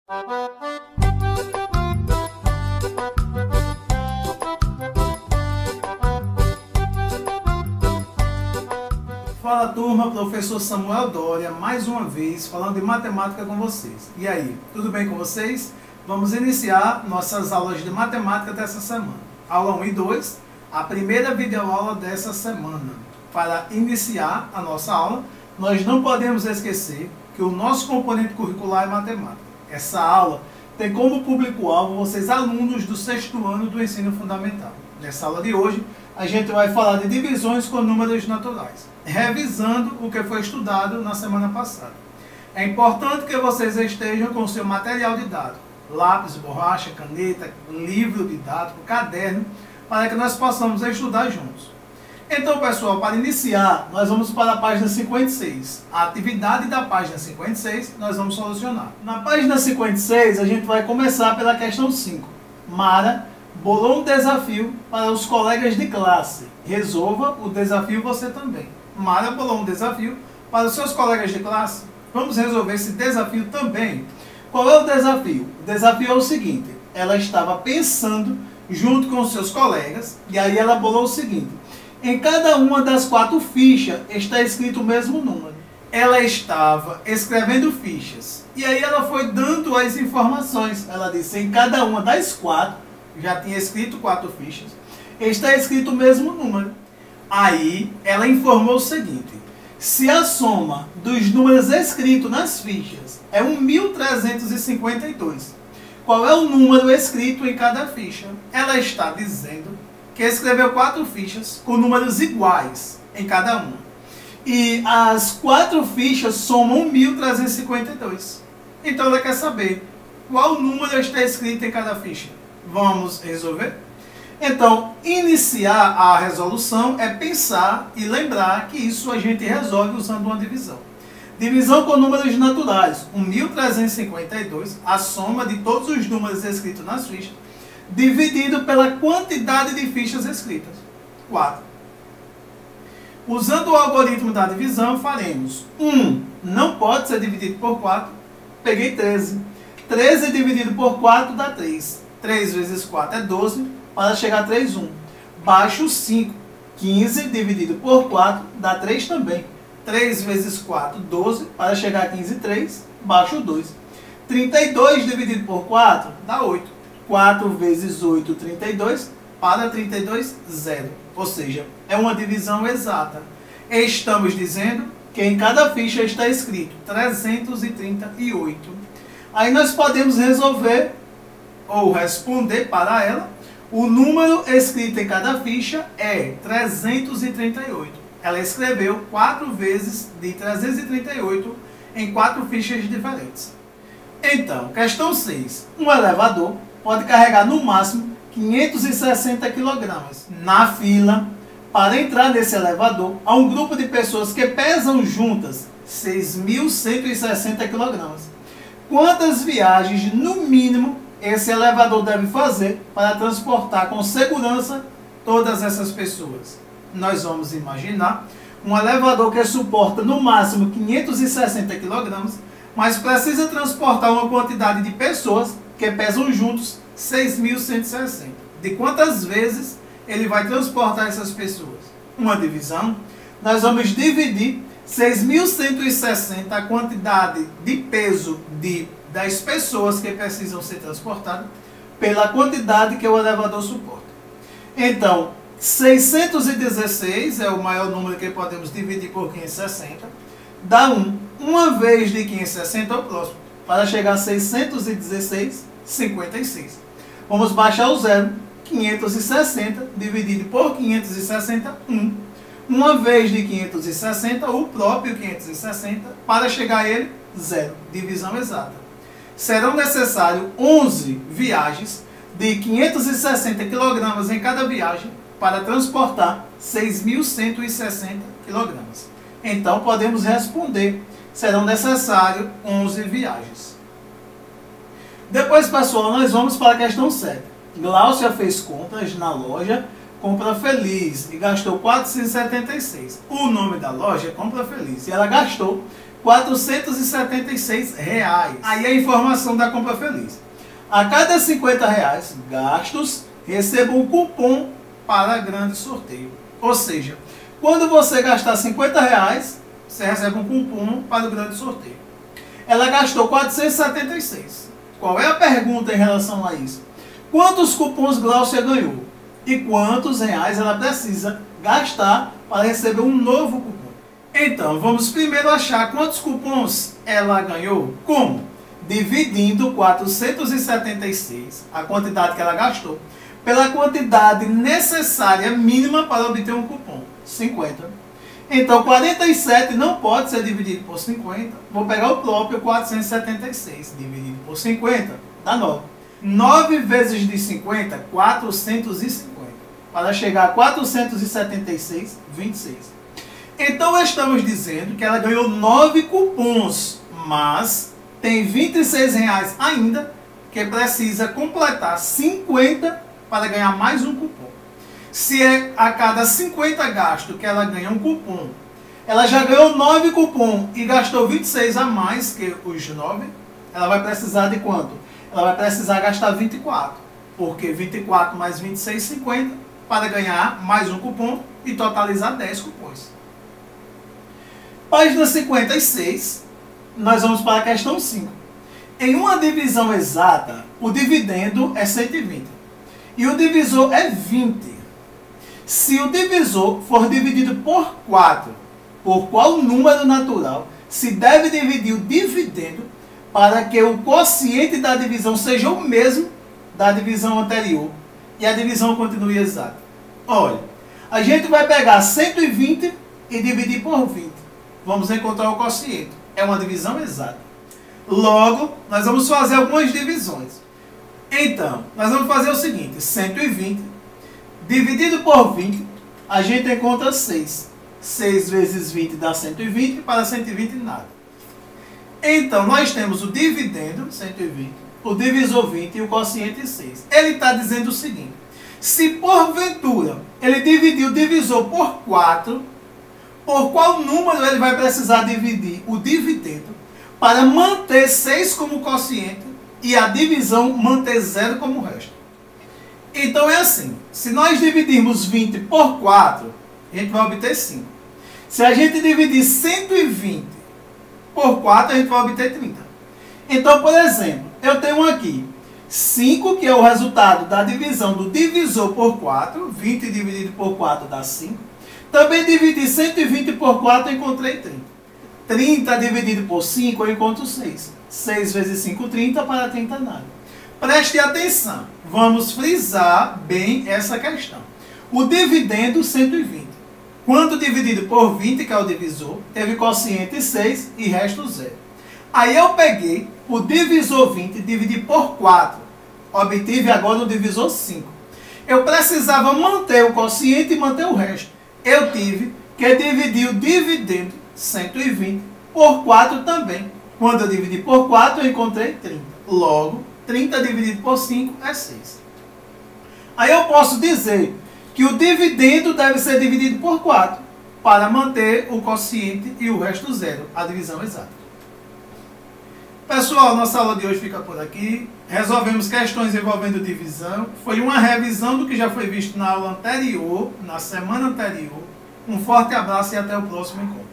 Fala turma, professor Samuel Doria, mais uma vez falando de matemática com vocês. E aí, tudo bem com vocês? Vamos iniciar nossas aulas de matemática dessa semana. Aula 1 e 2, a primeira videoaula dessa semana. Para iniciar a nossa aula, nós não podemos esquecer que o nosso componente curricular é matemática. Essa aula tem como público-alvo vocês alunos do 6º ano do ensino fundamental. Nessa aula de hoje, a gente vai falar de divisões com números naturais, revisando o que foi estudado na semana passada. É importante que vocês estejam com o seu material didático, lápis, borracha, caneta, livro didático, caderno, para que nós possamos estudar juntos. Então, pessoal, para iniciar, nós vamos para a página 56. A atividade da página 56 nós vamos solucionar. Na página 56, a gente vai começar pela questão 5. Mara bolou um desafio para os colegas de classe. Resolva o desafio você também. Mara bolou um desafio para os seus colegas de classe. Vamos resolver esse desafio também. Qual é o desafio? O desafio é o seguinte. Ela estava pensando junto com os seus colegas e aí ela bolou o seguinte. Em cada uma das 4 fichas está escrito o mesmo número. Ela estava escrevendo fichas e aí ela foi dando as informações. Ela disse, em cada uma das 4, já tinha escrito 4 fichas, está escrito o mesmo número. Aí ela informou o seguinte, se a soma dos números escritos nas fichas é 1352, qual é o número escrito em cada ficha? Ela está dizendo que escreveu 4 fichas com números iguais em cada uma. E as 4 fichas somam 1352. Então ela quer saber qual número está escrito em cada ficha. Vamos resolver? Então, iniciar a resolução é pensar e lembrar que isso a gente resolve usando uma divisão. Divisão com números naturais. 1352, a soma de todos os números escritos nas fichas, dividido pela quantidade de fichas escritas. 4. Usando o algoritmo da divisão, faremos 1 não pode ser dividido por 4. Peguei 13. 13 dividido por 4 dá 3. 3 vezes 4 é 12, para chegar a 3, 1. Baixo 5. 15 dividido por 4 dá 3 também. 3 vezes 4, 12, para chegar a 15, 3. Baixo 2. 32 dividido por 4 dá 8. 4 vezes 8, 32, para 32, 0. Ou seja, é uma divisão exata. Estamos dizendo que em cada ficha está escrito 338. Aí nós podemos resolver ou responder para ela. O número escrito em cada ficha é 338. Ela escreveu 4 vezes de 338 em 4 fichas diferentes. Então, questão 6. Um elevador pode carregar no máximo 560 kg. Na fila, para entrar nesse elevador, há um grupo de pessoas que pesam juntas 6.160 kg. Quantas viagens, no mínimo, esse elevador deve fazer para transportar com segurança todas essas pessoas? Nós vamos imaginar um elevador que suporta no máximo 560 kg, mas precisa transportar uma quantidade de pessoas que pesam juntos 6.160. De quantas vezes ele vai transportar essas pessoas? Uma divisão. Nós vamos dividir 6.160, a quantidade de peso das pessoas que precisam ser transportadas, pela quantidade que o elevador suporta. Então, 616 é o maior número que podemos dividir por 560, dá 1. Uma vez de 560 é o próximo, para chegar a 616, 56. Vamos baixar o zero. 560 dividido por 560, 1. Uma vez de 560, o próprio 560, para chegar a ele, 0. Divisão exata. Serão necessárias 11 viagens de 560 kg em cada viagem para transportar 6.160 kg. Então, podemos responder, serão necessárias 11 viagens. Depois, pessoal, nós vamos para a questão 7. Gláucia fez compras na loja Compra Feliz e gastou 476. O nome da loja é Compra Feliz. E ela gastou R$ 476. Aí a informação da compra feliz. A cada R$ 50 gastos, receba um cupom para grande sorteio. Ou seja, quando você gastar R$ 50, você recebe um cupom para o grande sorteio. Ela gastou 476. Qual é a pergunta em relação a isso? Quantos cupons Gláucia ganhou? E quantos reais ela precisa gastar para receber um novo cupom? Então, vamos primeiro achar quantos cupons ela ganhou. Como? Dividindo 476, a quantidade que ela gastou, pela quantidade necessária mínima para obter um cupom, 50. Então, 47 não pode ser dividido por 50. Vou pegar o próprio 476, dividido por 50, dá 9. 9 vezes de 50, 450. Para chegar a 476, 26. Então, estamos dizendo que ela ganhou 9 cupons, mas tem R$ 26 ainda, que precisa completar 50 para ganhar mais um cupom. Se é a cada 50 gastos que ela ganha um cupom, ela já ganhou 9 cupons e gastou 26 a mais que os 9, ela vai precisar de quanto? Ela vai precisar gastar 24, porque 24 mais 26, 50, para ganhar mais um cupom e totalizar 10 cupons. Página 56. Nós vamos para a questão 5. Em uma divisão exata, o dividendo é 120 e o divisor é 20. Se o divisor for dividido por 4, por qual número natural se deve dividir o dividendo para que o quociente da divisão seja o mesmo da divisão anterior e a divisão continue exata? Olha, a gente vai pegar 120 e dividir por 20. Vamos encontrar o quociente. É uma divisão exata. Logo, nós vamos fazer algumas divisões. Então, nós vamos fazer o seguinte. 120 dividido por 20, a gente encontra 6. 6 vezes 20 dá 120, para 120 nada. Então, nós temos o dividendo, 120, o divisor 20 e o quociente 6. Ele está dizendo o seguinte. Se porventura ele dividir o divisor por 4, por qual número ele vai precisar dividir o dividendo para manter 6 como quociente e a divisão manter 0 como resto? Então é assim, se nós dividirmos 20 por 4, a gente vai obter 5. Se a gente dividir 120 por 4, a gente vai obter 30. Então, por exemplo, eu tenho aqui 5, que é o resultado da divisão do divisor por 4. 20 dividido por 4 dá 5. Também dividi 120 por 4 e encontrei 30. 30 dividido por 5 eu encontro 6. 6 vezes 5, 30, para 30 nada. Preste atenção, vamos frisar bem essa questão. O dividendo 120. Quando dividido por 20, que é o divisor, teve quociente 6 e resto 0. Aí eu peguei o divisor 20 e dividi por 4. Obtive agora o divisor 5. Eu precisava manter o quociente e manter o resto. Eu tive que dividir o dividendo 120 por 4 também. Quando eu dividi por 4, eu encontrei 30. Logo, 30 dividido por 5 é 6. Aí eu posso dizer que o dividendo deve ser dividido por 4 para manter o quociente e o resto 0, a divisão exata. Pessoal, nossa aula de hoje fica por aqui. Resolvemos questões envolvendo divisão. Foi uma revisão do que já foi visto na aula anterior, na semana anterior. Um forte abraço e até o próximo encontro.